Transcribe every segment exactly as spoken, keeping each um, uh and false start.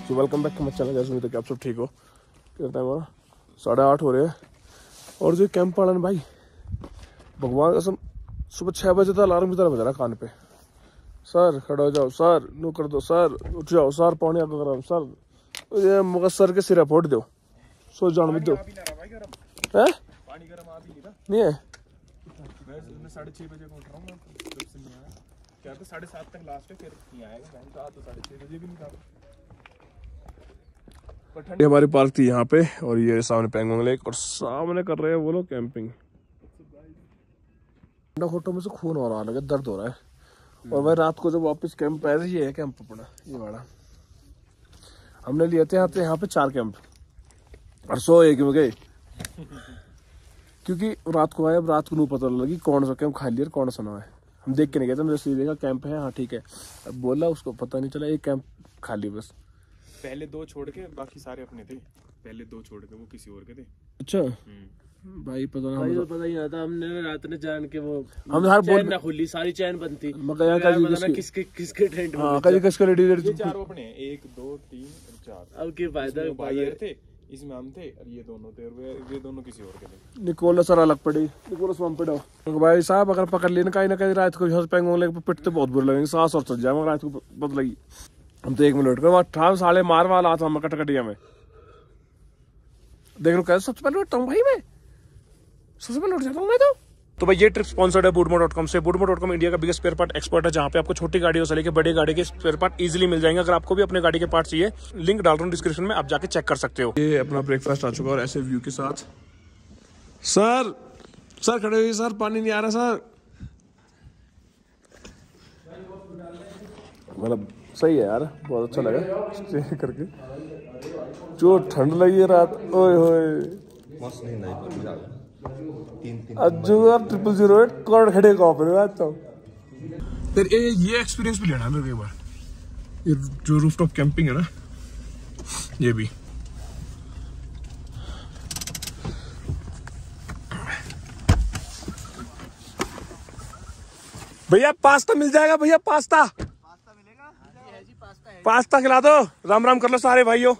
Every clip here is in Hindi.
तो welcome back to my channel. जैसे तक आप सब ठीक हो। कितना टाइम हो रहा, साढ़े आठ हो रहे हैं। और जो कैंप वाला भाई भगवान कसम सुबह छः बजे तक अलार्म की तरह बज रहा कान पे। सर खड़े हो जाओ, सर नू कर दो, सर उठ जाओ, सर पानी आगे करो, सर ये मगर सर के सिर फोड़ दो, सो जान मत दो। है पानी गरम आ भी नहीं है। मैं साढ़े छः बजे को उठ रहा हूँ, जब से नहीं आया क्या तो साढ़े सात तक लास्ट है, फिर नहीं आएगा। मैं तो साढ़े छः बजे भी नहीं था। ये हमारी पार्क थी यहाँ पे, और ये सामने पैंगोंग लेक, और सामने कर रहे हैं वो लोग कैंपिंग। होटो में से खून हो रहा है, दर्द हो रहा है। और भाई रात को जब वापस कैंप आए थे, ये है कैंप अपना, ये वाला हमने लिए थे। यहाँ पे यहाँ पे चार कैंप और सो एक में गए, क्योंकि रात को आए। अब रात को नहीं पता लगी कौन सा कैंप खाली है कौन सा ना है। हम देख के नहीं गए थे, मैंने सीधे देखा कैंप है, हाँ ठीक है। अब बोला उसको पता नहीं चला, एक कैंप खाली बस। पहले दो छोड़ के बाकी सारे अपने थे। पहले दो छोड़ के वो किसी और के थे। अच्छा भाई पता नहीं, भाई तो पता ही नहीं था। हमने रात ने जान के वो हम हर चैन ना खुली, सारी चैन बंद थी। मगर यहाँ का किसके किसके किसके टेंट में, हाँ कहीं किसका रेडी ये चारों अपने हैं, एक दो तीन और चार। अब के फायदा बायर थे, इसमें हम थे, और ये दोनों थे, और ये दोनों किसी और के थे। निकोलस सर अलग पड़ी, निकोलस वहाँ पड़ा। तो भाई साहब अगर पकड़ लेना कहीं ना कहीं रात को पैंगोंग लेके पिटते बहुत बुरे लगेंगे, सांस और चल जाए। मगर रात को बहुत लगी, हम तो एक मिनट कर ठाम साले मार वाला आता हूँ कटकटिया में। देख लो कैसे सबसे पहले उठता हूँ भाई मैं, सबसे पहले उठ जाता हूँ मैं तो। तो भाई ये ट्रिप स्पॉन्सर्ड है बूडमो डॉट कॉम से। बूडमो डॉट कॉम इंडिया का बिगेस्ट स्पेयर पार्ट एक्सपर्ट है, जहाँ पे आपको छोटी गाड़ियों से लेकर बड़ी गाड़ी के स्पेयर पार्ट इजीली मिल जाएंगे। अगर आपको भी अपने गाड़ी के पार्ट चाहिए, लिंक डाल रहा हूँ डिस्क्रिप्शन में, आप जाके चेक कर सकते हो। ये अपना ब्रेकफास्ट आ चुका है और ऐसे व्यू के साथ। सर सर खड़े हुए सर, पानी नहीं आ रहा सर। मतलब सही है यार, बहुत अच्छा लगा स्टे करके। जो ठंड लगी है रात, ओए होए अज्जू ट्रिपल जीरो एट कौन खड़े तो फिर ये ये एक्सपीरियंस भी लेना है मेरे को एक बार। ये जो रूफटॉप कैंपिंग है ना, ये भी भैया पास्ता मिल जाएगा। भैया पास्ता पास्ता मिलेगा, पास्ता खिला दो। राम राम कर लो सारे भाइयों।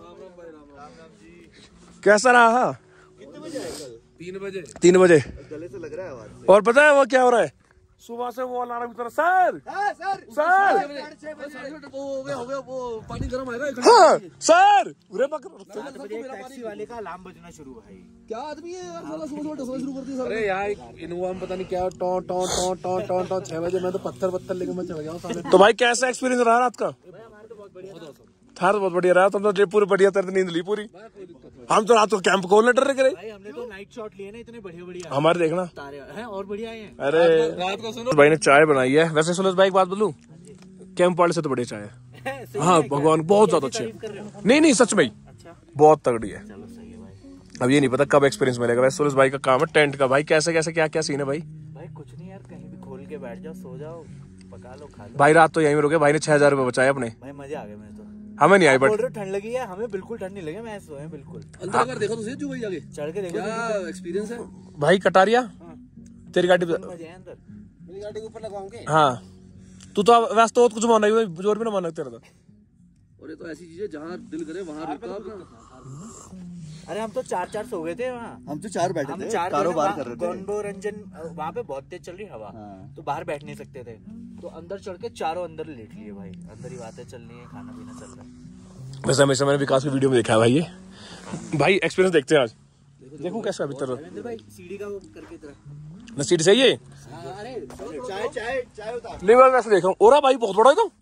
कैसा रहा? कितने बजे आए कल? तीन बजे तीन बजे गले से लग रहा है आवाज। और पता है वो क्या हो रहा है, सुबह से वो अलार्म की तरह सर सर सर हो गया हो गया वो पानी गर्म आएगा। हाँ सर टैक्सी वाले का अलार्म बजना शुरू है। क्या आदमी है यार, साला सुबह सुबह डसना शुरू कर दिया। अरे यार इनोवा में पता नहीं क्या टॉ टॉ टॉ टॉ टॉ टॉ छह बजे मैं तो पत्थर पत्थर लेके मैं चल गया हूँ। तो भाई कैसा एक्सपीरियंस रहा रात का? था तो बहुत बढ़िया रहा। तुम तो पूरी बढ़िया तरह नींद ली पूरी। हम तो रात को कैंप खोलने डर रहे। भाई हमने तो नाइट शॉट लिए ना, इतने बढ़िया बढ़िया हमारे देखना तारे हैं और बढ़िया हैं। अरे रात को सुनो, भाई ने चाय बनाई है। वैसे सुनो भाई एक बात बोलूं, कैंप वाले से तो बढ़िया चाय है। हाँ भगवान बहुत ज्यादा अच्छे। नहीं नहीं सच में बहुत तगड़ी है। अब ये नहीं पता कब एक्सपीरियंस मिलेगा। वैसे सुरेश भाई का काम है टेंट का। भाई कैसे कैसे क्या क्या सीन है भाई? भाई कुछ नहीं यार, कहीं भी खोल के बैठ जाओ, सो जाओ, पका लो, खा लो। भाई रात तो यहीं में रुके। भाई ने छह हजार रुपए बचाए अपने। भाई मजे आ गए। मैं तो हमें नहीं आई, बट ठंड लगी है, हमें बिल्कुल ठंड नहीं लगी। मैं सोए बिल्कुल। अंदर अगर देखो तो सही जो भाई जाके चढ़ के देखो क्या एक्सपीरियंस है भाई। कटारिया तेरी गाड़ी पे मजे हैं अंदर। मेरी गाड़ी के ऊपर लगाओगे। हाँ तू तो वैसे तो कुछ माना जोर भी ना माना तेरा था। और ये तो ऐसी चीज है जहाँ दिल करे वहाँ रुका अपना। अरे हम तो चार चार सो गए थे वहाँ। हम तो चार बैठे हम थे, चार कारोबार कर रहे थे। मनोरंजन वहाँ पे बहुत तेज चल रही हवा, तो बाहर बैठ नहीं सकते थे, तो अंदर चढ़ के चारों अंदर लेट लिए भाई। अंदर ही बातें चल रही है, खाना पीना चल रहा है। वैसे हमेशा मैंने विकास की वीडियो में देखा है भाई। ये भाई एक्सपीरियंस देखते हैं आज। देखो कैसा भीतर भाई सीढ़ी का वो करके तरह न सीट सही है। अरे चाय चाय चाय उतार। नहीं मैं वैसे देख रहा हूँ। ओरा भाई बहुत बड़ा है तो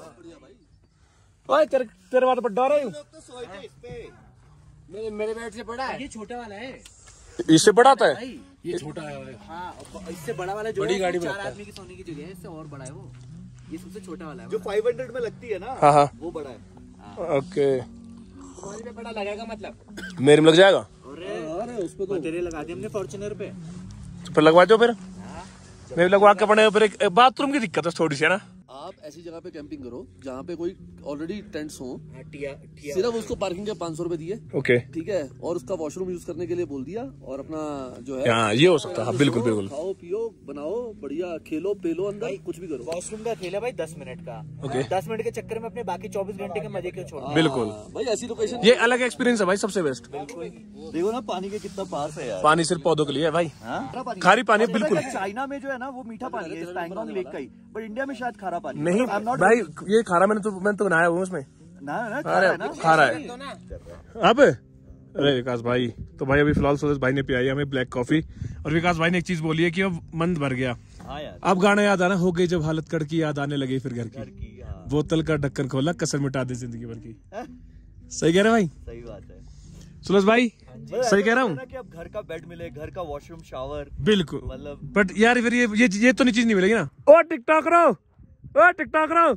तेरे तेरे बात पर डर है। तो सोए थे इस पे। मेरे मेरे बेड से बड़ा है, ये छोटा वाला है। इससे बड़ा आता है, ये छोटा है। हाँ इससे बड़ा वाला जो बड़ी गाड़ी में चार आदमी की सोने की जगह है, इससे और बड़ा है वो। ये सबसे छोटा वाला है जो पाँच सौ में लगती है ना, हाँ हाँ वो बड़ा है। ओके तुम्हारी पे बड़ा लगेगा मतलब? मेरे में लग जाएगा। अरे उस पे तो तेरे लगा दिए हमने फॉर्च्यूनर पे। तो फिर लगवा दो फिर। मैं लगवा के पड़े। फिर बाथरूम की दिक्कत है थोड़ी सी है ना। आप ऐसी जगह पे कैंपिंग करो जहाँ पे कोई ऑलरेडी टेंट्स हो, हाँ, टिया, टिया सिर्फ उसको पार्किंग के पाँच सौ रुपए दिए, ओके ठीक है, और उसका वॉशरूम यूज करने के लिए बोल दिया, और अपना जो है हाँ ये हो सकता है, हाँ, बिल्कुल बिल्कुल। खाओ पियो बनाओ बढ़िया, खेलो पेलो अंदर कुछ भी करो। वॉशरूम का खेला भाई दस मिनट का, ओके। दस मिनट के चक्कर में अपने बाकी चौबीस घंटे के मजे क्यों छोड़ना। बिल्कुल हाँ, भाई ऐसी लोकेशन ये अलग एक्सपीरियंस है भाई, सबसे बेस्ट। देखो ना पानी के कितना पास है यार। पानी सिर्फ पौधों के लिए है भाई, हाँ? खारी पानी है बिल्कुल चाइना में जो है ना वो मीठा पानी है, इस पैंगोंग लेक का ही, पर इंडिया में शायद खारा पानी है। नहीं I'm not- भाई, ये खारा मैंने तो मैंने तो नहाया हूँ उसमें, ना ना अरे खारा है ना। खारा है। अब अरे विकास भाई, तो भाई अभी फिलहाल सूरज भाई ने पिलाई हमें ब्लैक कॉफी, और विकास भाई ने एक चीज बोली है कि अब मन भर गया। हाँ यार, अब गाना याद आना, हो गई जब हालत कड़की, याद आने लगी फिर घर की, की, हाँ, बोतल का ढक्कन खोला, कसर मिटा दे जिंदगी भर की। सही कह रहे भाई सही बात है। सूरज भाई, सही कह रहा हूँ कि अब घर का बेड मिले, घर का वॉशरूम शावर, बिल्कुल। मतलब बट यार फिर ये ये ये तो नहीं चीज नहीं मिलेगी ना। ओ टिकटॉक रहो, ओ टिकटॉक रहो,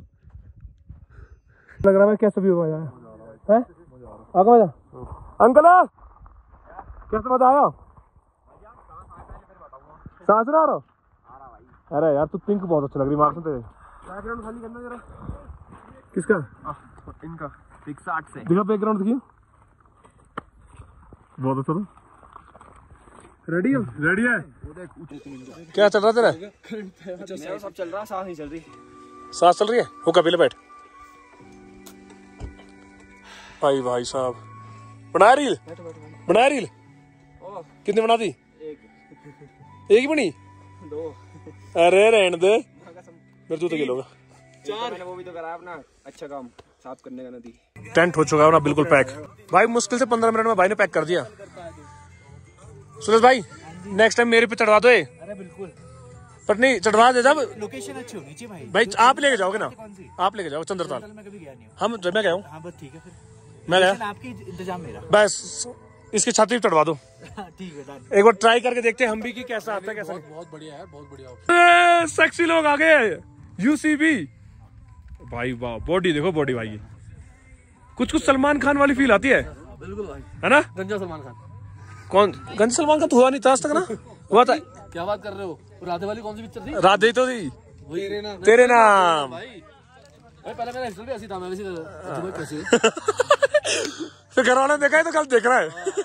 लग रहा है कैसा व्यू आया है, आगे मजा अंकल कैसा मजा आया, सांस ना आ रहा। अरे यार तू पिंक बहुत अच्छा लग रही मार्क्स तेरे। बैकग्राउंड खाली करना जरा, किसका, इनका एक साठ से दिखा बैकग्राउंड दिखिए, बहुत अच्छा था। रेडी हो, रेडी है, क्या चल रहा तेरा, सब चल रहा, सांस नहीं चल रही। सांस चल रही है, हो कपिल बैठ भाई। भाई साहब बना रील, बना रील, कितने बना दी, एक ही बनी, दो, अरे रहने दे, मेरे जूते गिलोगा। चार, मैंने वो भी तो करा अपना अच्छा काम साफ करने का, नदी टेंट हो चुका है ना बिल्कुल पैक भाई, मुश्किल से पंद्रह मिनट में भाई ने पैक कर दिया। सुरेश भाई नेक्स्ट टाइम मेरे पे चढ़वा दो ये। अरे बिल्कुल, पर नहीं चढ़वा दे, जब लोकेशन अच्छी होनी चाहिए भाई। भाई आप लेके जाओगे ना, आप लेके जाओ चंद्रताल, मैं कभी गया नहीं हूँ। हम जब मैं गया हूँ, हाँ बस ठीक है, फिर मैं गया, लोकेशन आपकी, इंतजाम मेरा। बस इसकी छाती पे चढ़वा दो, ठीक है डन। एक बार ट्राई करके देखते हैं हम भी कि कैसा आता है कैसा नहीं। बहुत बढ़िया है, बहुत बढ़िया। सेक्सी लोग आ गए, यूसीबी भाई, वाह बॉडी देखो, बॉडी भाई ये कुछ कुछ सलमान खान वाली फील आती है, बिल्कुल भाई, है ना। गंजा सलमान खान, कौन गंज सलमान खान तो हुआ नहीं था आज तक ना, हुआ था। क्या बात कर रहे हो, राधे वाली कौन सी पिक्चर थी, राधे तो थी, तेरे नाम, तेरे नाम भाई। भाई पहले मेरा हिस्ट्री भी ऐसी था, मैं वैसे तुम्हें कैसे तो घर वाले ने देखा है तो कल देख रहा है,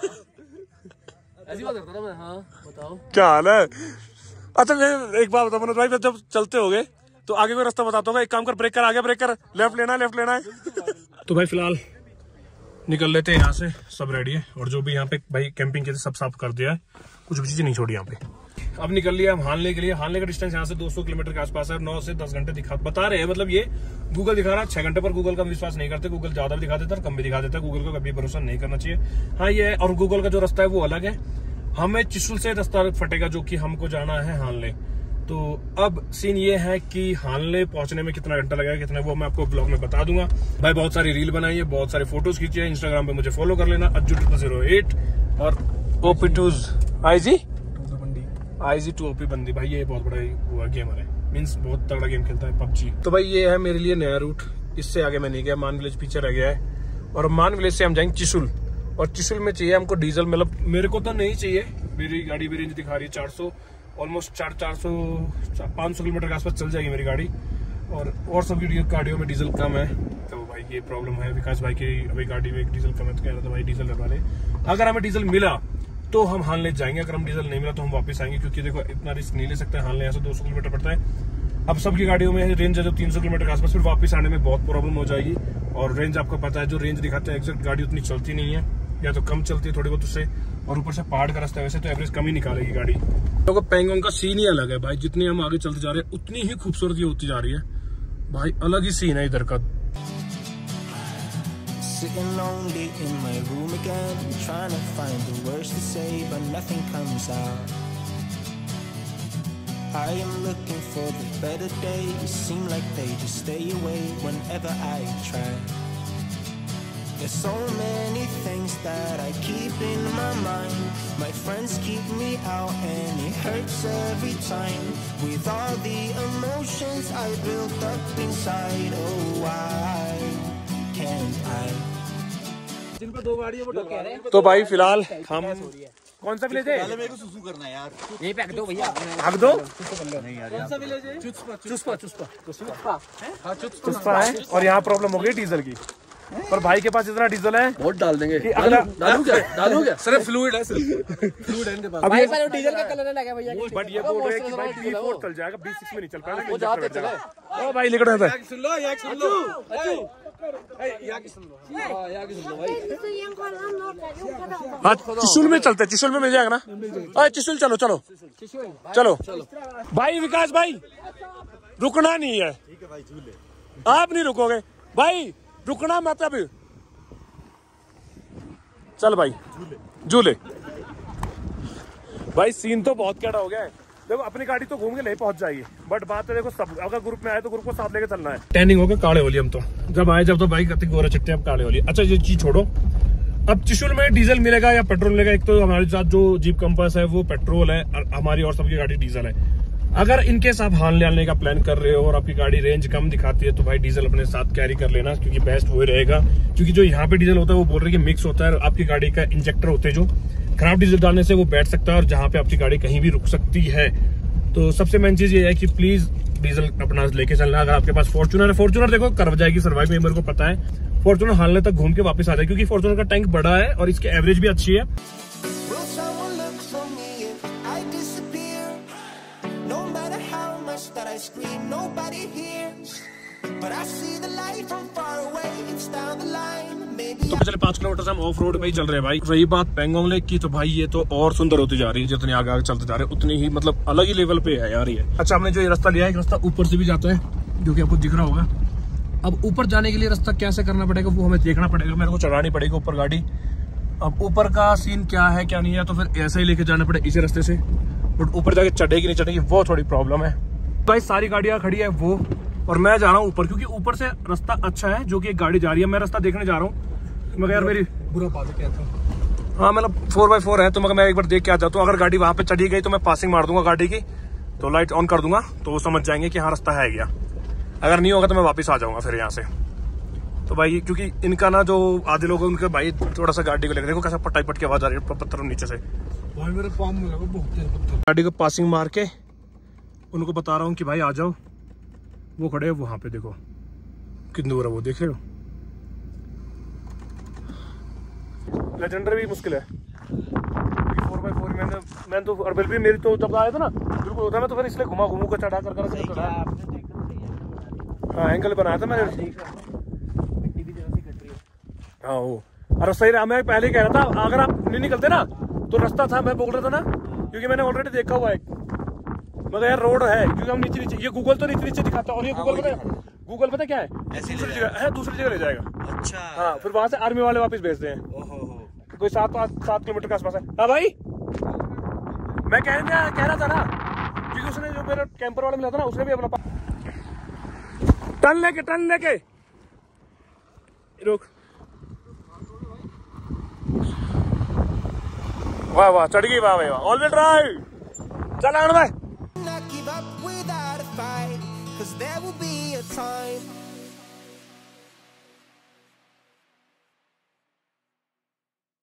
ऐसी बात करता था मैं। हाँ बताओ क्या हाल है। अच्छा मैं एक बात बताओ मनोज भाई, जब चलते होगे तो आगे कोई रास्ता बताता होगा, एक काम कर, ब्रेक कर, आगे ब्रेक कर, लेफ्ट लेना है, लेफ्ट लेना है। तो भाई फिलहाल निकल लेते हैं यहाँ से, सब रेडी है, और जो भी यहाँ पे भाई कैंपिंग के सब साफ कर दिया है, कुछ भी चीजें नहीं छोड़ी यहाँ पे। अब निकल लिया हम हानले के लिए। हानले का डिस्टेंस यहाँ से दो सौ किलोमीटर के आसपास है, नौ से दस घंटे दिखा बता रहे हैं, मतलब ये गूगल दिखा रहा है छह घंटे, पर गूगल का विश्वास नहीं करते, गूगल ज्यादा भी दिखा देता है और कम भी दिखा देता है, गूगल को कभी भरोसा नहीं करना चाहिए। हाँ ये है, और गूगल का जो रास्ता है वो अलग है, हमें चिशुल से रास्ता फटेगा जो कि हमको जाना है हानले। तो अब सीन ये है कि हानले पहुंचने में कितना घंटा लगेगा, कितना, वो मैं आपको ब्लॉग में बता दूंगा। भाई बहुत सारी रील बनाई है, बहुत सारे फोटोज खींची है, इंस्टाग्राम पे मुझे फॉलो कर लेना, अज्जू ट्रिपल जीरो एट और ओपी टूज I G I G two OP बंदी। भाई ये बहुत बड़ा हुआ गेमर है, मीन्स बहुत तगड़ा गेम खेलता है पबजी। तो भाई ये है मेरे लिए नया रूट, इससे आगे मैं नहीं गया, मान विलेज पीछे रह गया है, और मान विलेज से हम जाएंगे चिशुल, और चिशुल में चाहिए हमको डीजल, मतलब मेरे को तो नहीं चाहिए, मेरी गाड़ी भी रेंज दिखा रही है चार सौ, ऑलमोस्ट चार चार सौ पाँच सौ किलोमीटर के आसपास चल जाएगी मेरी गाड़ी, और और सब गाड़ियों में डीजल कम है। तो भाई ये प्रॉब्लम है, विकास भाई की अभी गाड़ी में डीजल कम है, तो कह रहा था भाई डीजल लगवा ले। अगर हमें डीजल मिला तो हम हानले जाएंगे, अगर हम डीजल नहीं मिला तो हम वापस आएंगे, क्योंकि देखो इतना रिस्क नहीं ले सकते, हानले यहाँ से दो सौ किलोमीटर पड़ता है। अब सबकी गाड़ियों में रेंज है जो तीन सौ किलोमीटर के आसपास, फिर वापस आने में बहुत प्रॉब्लम हो जाएगी, और रेंज आपको पता है जो रेंज दिखाते हैं एग्जैक्ट गाड़ी उतनी चलती नहीं है, या तो कम चलती है थोड़ी बहुत उससे, और ऊपर से पहाड़ का रास्ता है, वैसे तो एवरेज कम ही निकालेगी गाड़ी। तो पैंगोंग का सीन ही अलग है भाई, जितने हम आगे चलते जा रहे हैं उतनी ही खूबसूरती होती जा रही है भाई, अलग ही सीन है इधर का। Sitting lonely in my room again, trying to find the words to say, but nothing comes out. I am looking for the better days, seem like they just stay away whenever I try. There's so many things that I keep in my mind. My friends keep me out and it hurts every time. With all the emotions I built up inside, oh why can't I? तो भाई फिलहाल हम कौन सा विलेज है? पहले मेरे को सुसु करना है यार। यहीं पे दो भैया। भाग दो। नहीं यार, कौन सा विलेज है? चुस्पा चुस्पा चुस्पा चुस्पा हाँ चुस्पा चुस्पा है। और यहाँ प्रॉब्लम हो गई डीजल की, पर भाई के पास इतना डीजल है बहुत डाल देंगे। कि अगला डालू क्या डालू क्या सिर्फ फ्लूइड है, सिर्फ फ्लूइड है इनके पास। अभी भाई डीजल का कलर लगा भैया। बट ये बोल रहे हैं कि भाई बी फोर चल जाएगा, बी सिक्स में नहीं चल पाएगा। वो जाते चले। ओ भाई निकट है सुन लो या सुन लो या की सुन लो हां या की सुन लो भाई। हाँ चिशुल में चलते हैं, चिशुल में मिल जाएगा ना? अरे चिशुल चलो चलो चलो भाई। विकास भाई रुकना नहीं है, आप नहीं रुकोगे भाई, रुकना मत अभी। चल भाई झूले। भाई सीन तो बहुत कैडा हो गया है। देखो अपनी गाड़ी तो घूम के नहीं पहुंच जाएगी, बट बात है देखो सब अगर ग्रुप में आए तो ग्रुप को साथ लेके चलना है। टैनिंग हो गया काले होली हम तो जब आए, जब तो भाई कति गोरे चिट्टे अब काले होली। अच्छा ये चीज छोड़ो, अब चिशुल में डीजल मिलेगा या पेट्रोल मिलेगा? एक तो हमारे साथ जो जीप कंपास है वो पेट्रोल है, हमारी और सबकी गाड़ी डीजल है। अगर इनकेस आप हाल लेने का प्लान कर रहे हो और आपकी गाड़ी रेंज कम दिखाती है तो भाई डीजल अपने साथ कैरी कर लेना, क्योंकि बेस्ट वही रहेगा। क्योंकि जो यहाँ पे डीजल होता है वो बोल रहे हैं कि मिक्स होता है, आपकी गाड़ी का इंजेक्टर होते हैं जो खराब डीजल डालने से वो बैठ सकता है और जहाँ पे आपकी गाड़ी कहीं भी रुक सकती है। तो सबसे मेन चीज ये है कि प्लीज डीजल अपना लेके चलना। अगर आपके पास फॉर्च्यूनर है, फॉर्च्यूनर देखो कर जाएगी सर्वाइव में, मेरे को पता है। फॉर्च्यूनर हालने तक घूम के वापस आ जाए, क्योंकि फॉर्च्यूनर का टैंक बड़ा है और इसकी एवरेज भी अच्छी है। Will someone look for me if I disappear? No matter how much that I scream, nobody hears. But I see the light from far away, it's down the line. Maybe तो पिछले पांच किलोमीटर से हम ऑफ रोड पे ही चल रहे हैं भाई। रही बात पेंगोंग लेक की, तो भाई ये तो और सुंदर होती जा रही है। जितने आगे आगे चलते जा रहे हैं उतनी ही मतलब अलग ही लेवल पे है यार ये। अच्छा हमने जो ये रास्ता लिया है, एक रास्ता ऊपर से भी जाता है जो कि आपको दिख रहा होगा। अब ऊपर जाने के लिए रास्ता कैसे करना पड़ेगा वो हमें देखना पड़ेगा, मेरे को चढ़ानी पड़ेगी ऊपर गाड़ी। अब ऊपर का सीन क्या है क्या नहीं है, तो फिर ऐसे ही लेके जाना पड़ेगा इसी रास्ते से। बट ऊपर जाके चढ़ेगी नहीं चढ़ेगी वो थोड़ी प्रॉब्लम है। भाई सारी गाड़ियां खड़ी है वो, और मैं जा रहा हूँ ऊपर, क्योंकि ऊपर से रास्ता अच्छा है जो कि एक गाड़ी जा रही है। मैं रास्ता देखने जा रहा हूँ, मगर यार मेरी बुरा बात क्या था। हाँ मतलब फोर बाई फोर है, तो मगर मैं एक बार देख के आ जाता हूँ। अगर गाड़ी वहां पे चढ़ी गई तो मैं पासिंग मार दूंगा गाड़ी की, तो लाइट ऑन कर दूंगा तो वो समझ जाएंगे कि हाँ रास्ता है गया। अगर नहीं होगा तो मैं वापस आ जाऊंगा फिर यहाँ से। तो भाई क्योंकि इनका ना जो आधे लोग हैं उनके भाई थोड़ा सा गाड़ी को लेकर देखो कैसा पटाई पट की आवाज आ रही है पत्थर नीचे से। भाई मेरे पाम में लगा बहुत तेज पत्थर। गाड़ी को पासिंग मार के उनको बता रहा हूँ कि भाई आ जाओ। वो खड़े हैं वहां पे, देखो कितनी दूर है वो, देख रहे हो। लेजेंडर भी मुश्किल है फोर बाई फोर। मैंने मैंने तो अरबल भी मेरी तो जब आया था ना बिल्कुल होता, मैं तो फिर इसलिए घुमा घुमू को चढ़ा कर कर हाँ एंगल बनाया था मैंने। हाँ वो और सही रहा। मैं पहले कह रहा था अगर आप नहीं निकलते ना तो रास्ता था, मैं बोल रहा था ना, क्योंकि मैंने ऑलरेडी देखा हुआ है। मगर यार रोड है, क्योंकि हम नीचे नीचे, ये गूगल तो नीचे नीचे दिखाता है और ये गूगल पता है गूगल पता क्या है, दूसरी जगह है, दूसरी जगह ले जाएगा। अच्छा हाँ फिर वहां से आर्मी वाले वापस भेजते हैं। ओहो कोई सात सात किलोमीटर के आसपास है। हाँ भाई मैं कह रहा कह रहा था ना, क्योंकि उसने जो मेरा कैंपर वाला मिला था ना उसने भी अपना टन लेके टन लेके रुक। वाह वाह चढ़ गई, वाह भाई वाह। ऑल द ड्राइव चल आन भाई। not give up without a fight, 'cause there will be a time